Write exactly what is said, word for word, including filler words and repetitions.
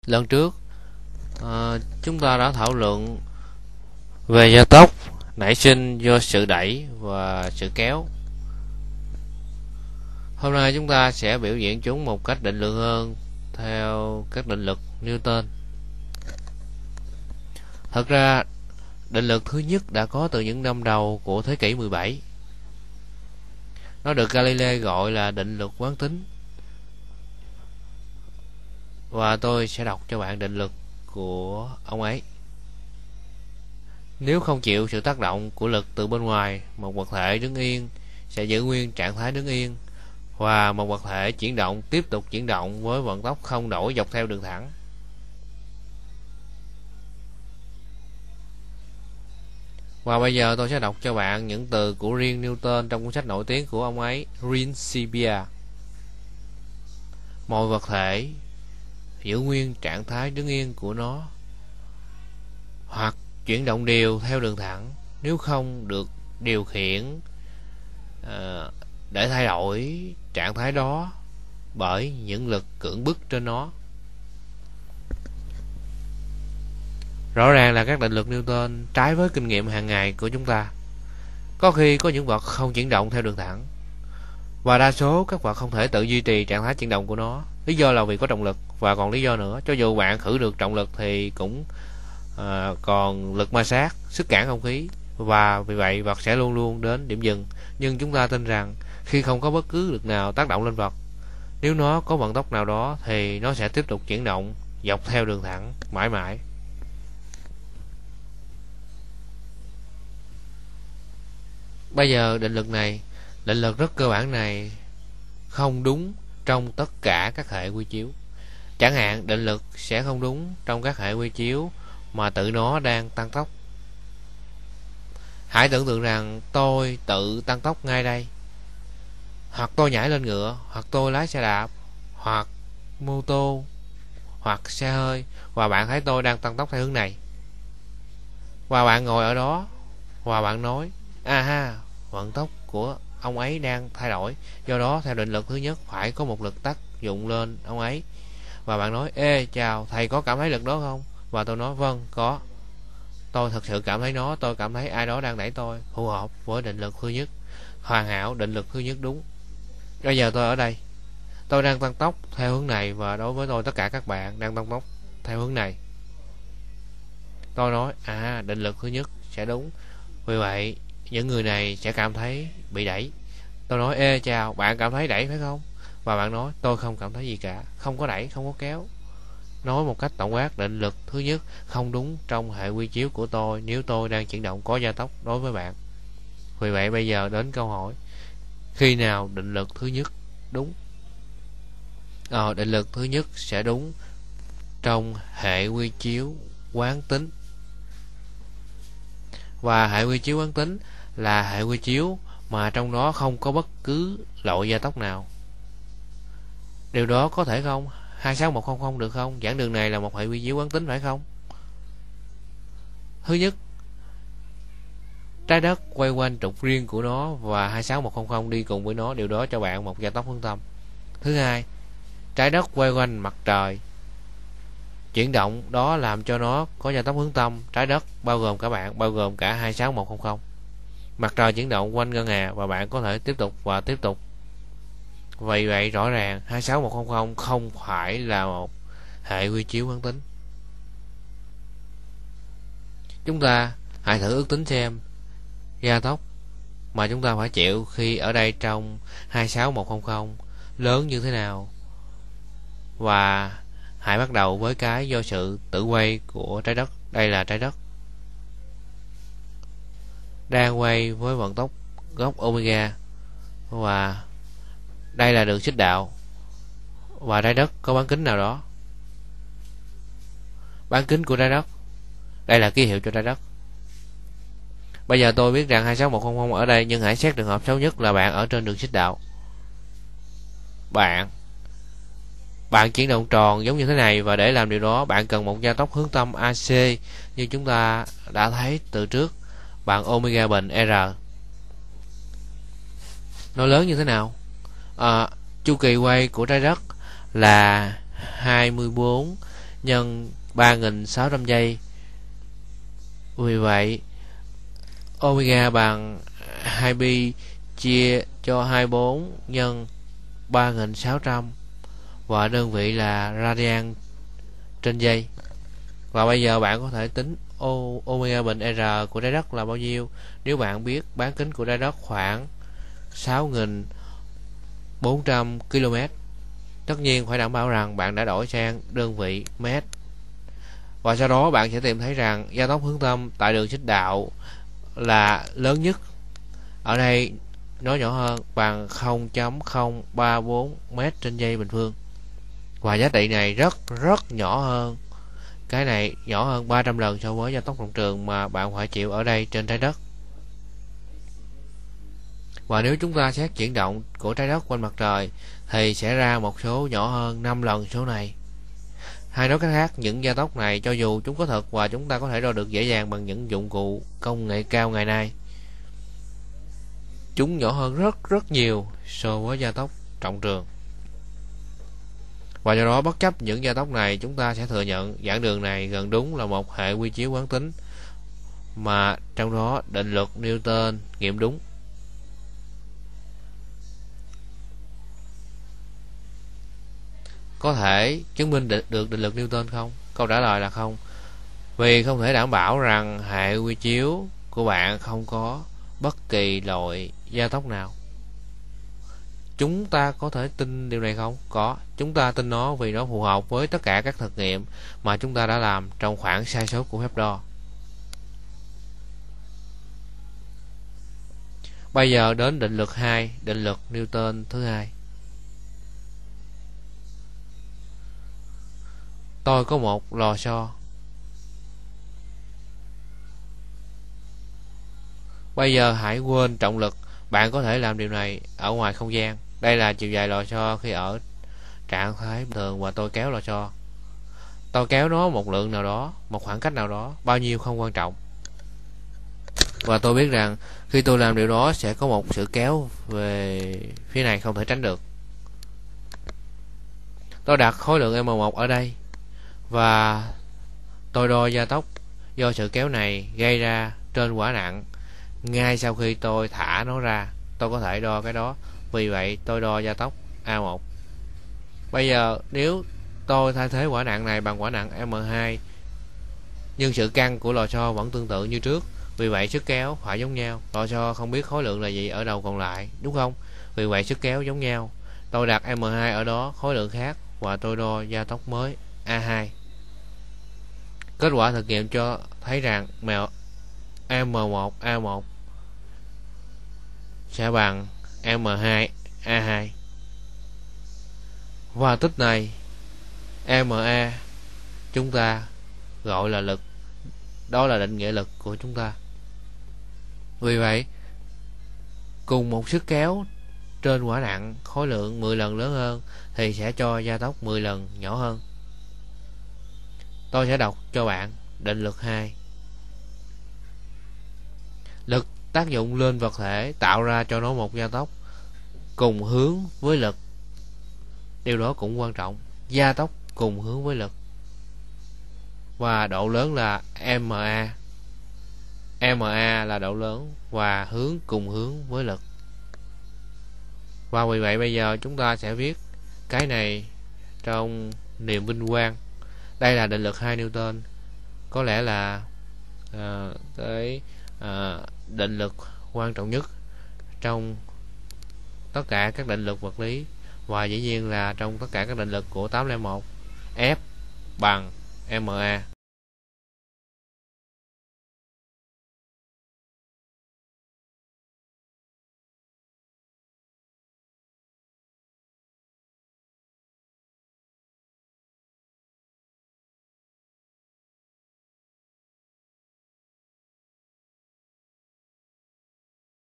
Lần trước à, chúng ta đã thảo luận về gia tốc nảy sinh do sự đẩy và sự kéo. Hôm nay chúng ta sẽ biểu diễn chúng một cách định lượng hơn theo các định luật Newton. Thật ra định luật thứ nhất đã có từ những năm đầu của thế kỷ mười bảy. Nó được Galilei gọi là định luật quán tính. Và tôi sẽ đọc cho bạn định luật của ông ấy. Nếu không chịu sự tác động của lực từ bên ngoài, một vật thể đứng yên sẽ giữ nguyên trạng thái đứng yên, và một vật thể chuyển động tiếp tục chuyển động với vận tốc không đổi dọc theo đường thẳng. Và bây giờ tôi sẽ đọc cho bạn những từ của riêng Newton trong cuốn sách nổi tiếng của ông ấy, Principia. Mọi vật thể giữ nguyên trạng thái đứng yên của nó hoặc chuyển động đều theo đường thẳng nếu không được điều khiển à, để thay đổi trạng thái đó bởi những lực cưỡng bức trên nó. Rõ ràng là các định luật Newton trái với kinh nghiệm hàng ngày của chúng ta. Có khi có những vật không chuyển động theo đường thẳng, và đa số các vật không thể tự duy trì trạng thái chuyển động của nó. Lý do là vì có trọng lực, và còn lý do nữa, cho dù bạn khử được trọng lực thì cũng à, còn lực ma sát, sức cản không khí, và vì vậy vật sẽ luôn luôn đến điểm dừng. Nhưng chúng ta tin rằng khi không có bất cứ lực nào tác động lên vật, nếu nó có vận tốc nào đó thì nó sẽ tiếp tục chuyển động dọc theo đường thẳng mãi mãi. Bây giờ định luật này, định luật rất cơ bản này không đúng trong tất cả các hệ quy chiếu. Chẳng hạn định luật sẽ không đúng trong các hệ quy chiếu mà tự nó đang tăng tốc. Hãy tưởng tượng rằng tôi tự tăng tốc ngay đây, hoặc tôi nhảy lên ngựa, hoặc tôi lái xe đạp, hoặc mô tô, hoặc xe hơi, và bạn thấy tôi đang tăng tốc theo hướng này, và bạn ngồi ở đó và bạn nói: a ha, vận tốc của ông ấy đang thay đổi, do đó theo định luật thứ nhất phải có một lực tác dụng lên ông ấy. Và bạn nói: ê chào, thầy có cảm thấy lực đó không? Và tôi nói: vâng, có, tôi thực sự cảm thấy nó, tôi cảm thấy ai đó đang đẩy tôi. Phù hợp với định luật thứ nhất, hoàn hảo, định luật thứ nhất đúng. Bây giờ tôi ở đây, tôi đang tăng tốc theo hướng này, và đối với tôi tất cả các bạn đang tăng tốc theo hướng này. Tôi nói: à, định luật thứ nhất sẽ đúng, vì vậy những người này sẽ cảm thấy bị đẩy. Tôi nói: ê chào, bạn cảm thấy đẩy phải không? Và bạn nói: tôi không cảm thấy gì cả, không có đẩy, không có kéo. Nói một cách tổng quát, định luật thứ nhất không đúng trong hệ quy chiếu của tôi nếu tôi đang chuyển động có gia tốc đối với bạn. Vì vậy bây giờ đến câu hỏi: khi nào định luật thứ nhất đúng? Ờ, định luật thứ nhất sẽ đúng trong hệ quy chiếu quán tính. Và hệ quy chiếu quán tính là hệ quy chiếu mà trong đó không có bất cứ loại gia tốc nào. Điều đó có thể không? hai sáu một không không được không? Giảng đường này là một hệ quy chiếu quán tính phải không? Thứ nhất, trái đất quay quanh trục riêng của nó và hai sáu một không không đi cùng với nó, điều đó cho bạn một gia tốc hướng tâm. Thứ hai, trái đất quay quanh mặt trời, chuyển động đó làm cho nó có gia tốc hướng tâm. Trái đất bao gồm cả bạn, bao gồm cả hai sáu một không không. Mặt trời chuyển động quanh ngân hà và bạn có thể tiếp tục và tiếp tục. Vì vậy rõ ràng hai sáu một không không không phải là một hệ quy chiếu quán tính. Chúng ta hãy thử ước tính xem gia tốc mà chúng ta phải chịu khi ở đây trong hai sáu một không không lớn như thế nào. Và hãy bắt đầu với cái do sự tự quay của trái đất. Đây là trái đất đang quay với vận tốc góc omega, và đây là đường xích đạo, và trái đất có bán kính nào đó. Bán kính của trái đất, đây là ký hiệu cho trái đất. Bây giờ tôi biết rằng hai sáu một không không ở đây, nhưng hãy xét trường hợp xấu nhất là bạn ở trên đường xích đạo. Bạn Bạn chuyển động tròn giống như thế này, và để làm điều đó bạn cần một gia tốc hướng tâm a xê như chúng ta đã thấy từ trước, bằng omega bình R. Nó lớn như thế nào? À, chu kỳ quay của trái đất là hai mươi bốn nhân ba nghìn sáu trăm giây. Vì vậy omega bằng hai pi chia cho hai mươi bốn nhân ba nghìn sáu trăm và đơn vị là radian trên giây. Và bây giờ bạn có thể tính o, omega bình R của trái đất là bao nhiêu nếu bạn biết bán kính của trái đất khoảng sáu nghìn bốn trăm ki lô mét. Tất nhiên phải đảm bảo rằng bạn đã đổi sang đơn vị mét. Và sau đó bạn sẽ tìm thấy rằng gia tốc hướng tâm tại đường xích đạo là lớn nhất. Ở đây nó nhỏ hơn bằng không phẩy không ba bốn mét trên giây bình phương. Và giá trị này rất rất nhỏ hơn. Cái này nhỏ hơn ba trăm lần so với gia tốc cộng trường mà bạn phải chịu ở đây trên trái đất. Và nếu chúng ta xét chuyển động của trái đất quanh mặt trời thì sẽ ra một số nhỏ hơn năm lần số này. Hay nói cách khác, những gia tốc này cho dù chúng có thật và chúng ta có thể đo được dễ dàng bằng những dụng cụ công nghệ cao ngày nay, chúng nhỏ hơn rất rất nhiều so với gia tốc trọng trường. Và do đó bất chấp những gia tốc này, chúng ta sẽ thừa nhận giảng đường này gần đúng là một hệ quy chiếu quán tính mà trong đó định luật Newton nghiệm đúng. Có thể chứng minh được định luật Newton không? Câu trả lời là không. Vì không thể đảm bảo rằng hệ quy chiếu của bạn không có bất kỳ loại gia tốc nào. Chúng ta có thể tin điều này không? Có. Chúng ta tin nó vì nó phù hợp với tất cả các thực nghiệm mà chúng ta đã làm trong khoảng sai số của phép đo. Bây giờ đến định luật hai, định luật Newton thứ hai. Tôi có một lò xo. Bây giờ hãy quên trọng lực. Bạn có thể làm điều này ở ngoài không gian. Đây là chiều dài lò xo khi ở trạng thái bình thường và tôi kéo lò xo. Tôi kéo nó một lượng nào đó, một khoảng cách nào đó, bao nhiêu không quan trọng. Và tôi biết rằng khi tôi làm điều đó sẽ có một sự kéo về phía này không thể tránh được. Tôi đặt khối lượng M một ở đây và tôi đo gia tốc do sự kéo này gây ra trên quả nặng. Ngay sau khi tôi thả nó ra, tôi có thể đo cái đó. Vì vậy tôi đo gia tốc A một. Bây giờ nếu tôi thay thế quả nặng này bằng quả nặng M hai, nhưng sự căng của lò xo vẫn tương tự như trước, vì vậy sức kéo phải giống nhau. Lò xo không biết khối lượng là gì ở đầu còn lại, đúng không? Vì vậy sức kéo giống nhau. Tôi đặt M hai ở đó, khối lượng khác, và tôi đo gia tốc mới A hai. Kết quả thực nghiệm cho thấy rằng M một A một sẽ bằng M hai A hai. Và tích này Ma chúng ta gọi là lực. Đó là định nghĩa lực của chúng ta. Vì vậy cùng một sức kéo trên quả nặng khối lượng mười lần lớn hơn thì sẽ cho gia tốc mười lần nhỏ hơn. Tôi sẽ đọc cho bạn định luật hai. Lực tác dụng lên vật thể tạo ra cho nó một gia tốc cùng hướng với lực. Điều đó cũng quan trọng. Gia tốc cùng hướng với lực. Và độ lớn là Ma. Ma là độ lớn và hướng cùng hướng với lực. Và vì vậy bây giờ chúng ta sẽ viết cái này trong niềm vinh quang. Đây là định luật hai Newton. Có lẽ là à, cái à, định luật quan trọng nhất trong tất cả các định luật vật lý, và dĩ nhiên là trong tất cả các định luật của tám không một. F bằng Ma.